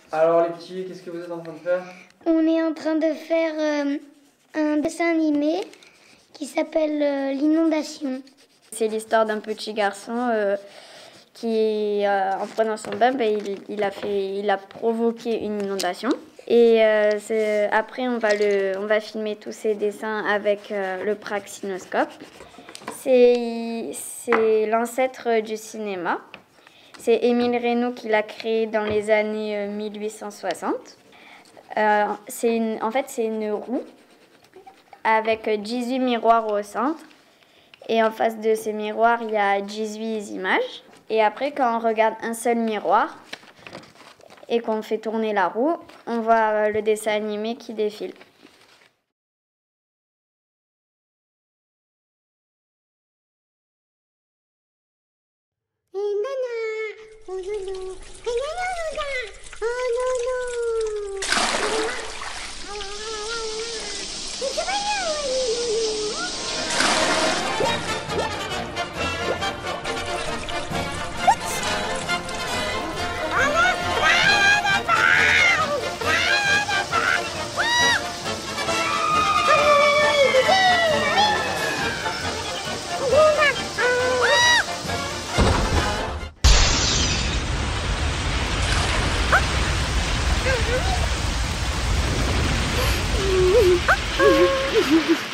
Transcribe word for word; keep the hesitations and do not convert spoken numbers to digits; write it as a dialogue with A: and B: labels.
A: Alors les petits, qu'est-ce que vous êtes en train de faire?
B: On est en train de faire euh, un dessin animé qui s'appelle euh, L'inondation.
C: C'est l'histoire d'un petit garçon euh, qui, euh, en prenant son bain, ben, il, il, a fait, il a provoqué une inondation. Et euh, c'est, après, on va, le, on va filmer tous ces dessins avec euh, le praxinoscope. C'est, c'est l'ancêtre du cinéma. C'est Émile Reynaud qui l'a créé dans les années mille huit cent soixante. Euh, c'est une, en fait, c'est une roue avec dix-huit miroirs au centre. Et en face de ces miroirs, il y a dix-huit images. Et après, quand on regarde un seul miroir et qu'on fait tourner la roue, on voit le dessin animé qui défile.
B: Ah